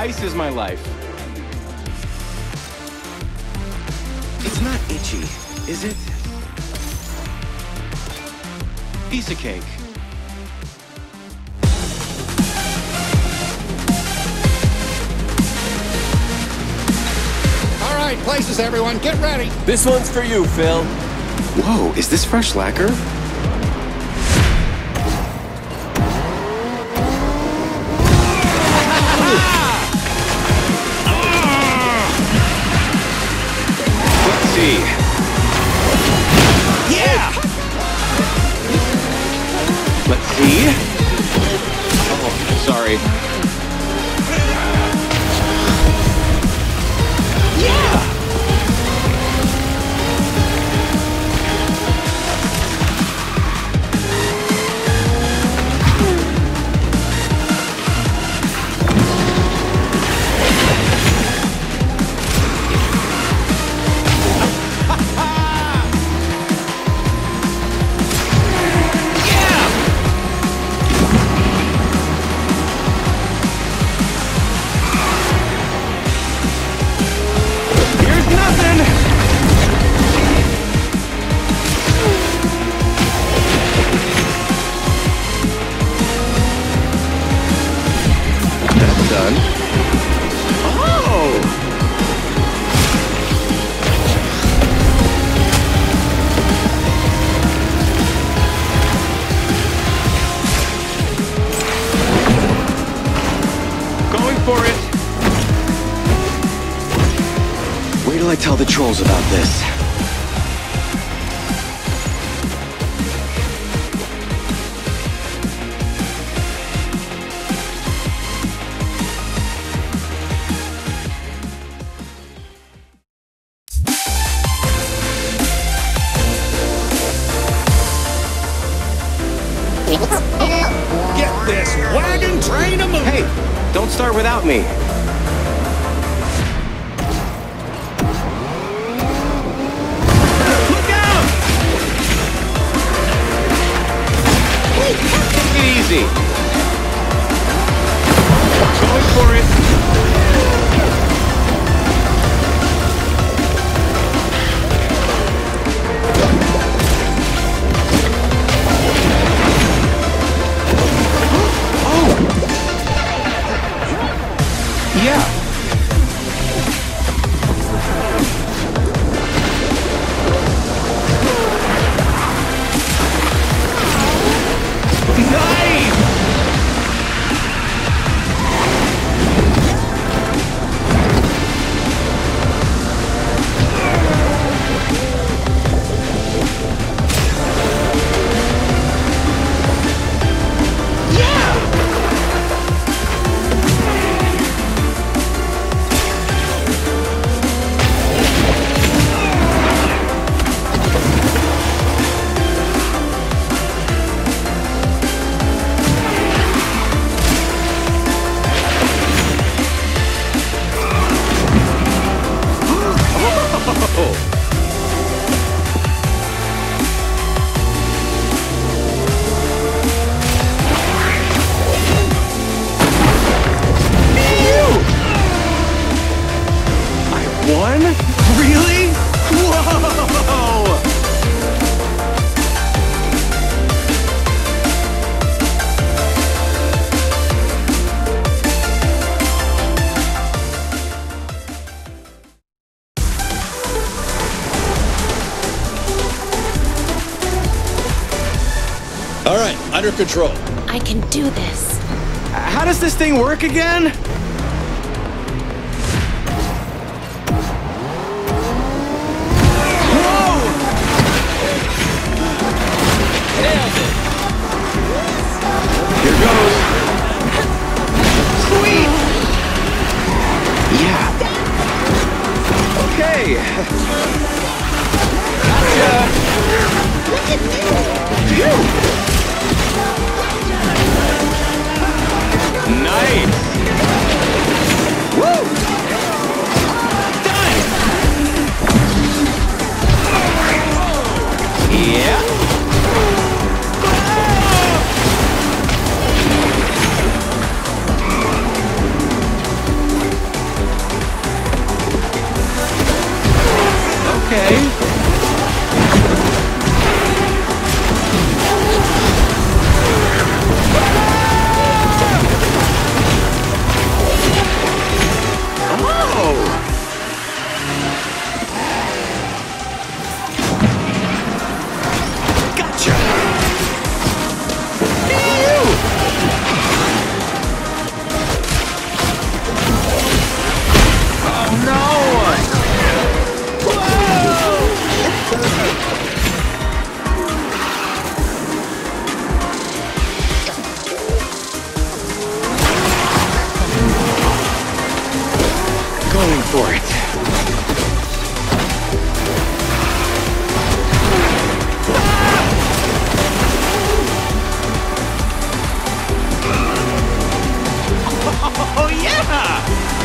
Ice is my life. It's not itchy, is it? Piece of cake. All right, places, everyone. Get ready. This one's for you, Phil. Whoa, is this fresh lacquer? Let's see. Yeah! Let's see. Oh, sorry. Yeah! Done. Oh! Going for it. Wait till I tell the trolls about this. Get this wagon train a moving. Hey, don't start without me. Look out! Take it easy. Going for it. Yeah. Nice! One? Really? Whoa! All right, under control. I can do this. How does this thing work again? Here goes. Sweet! Yeah. Okay. Gotcha. Phew. Nice. Woo! Done. Yeah. okay. Going for it. Oh, yeah!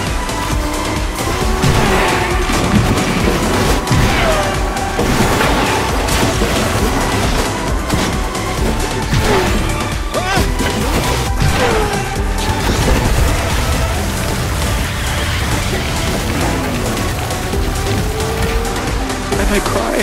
I might cry.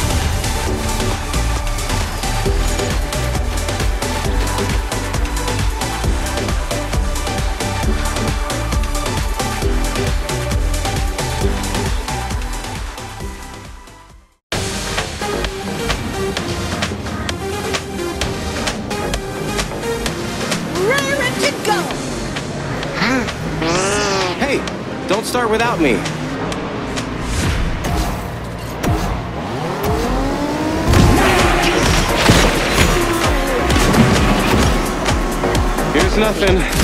Raring to go! Hey, don't start without me. Here's nothing.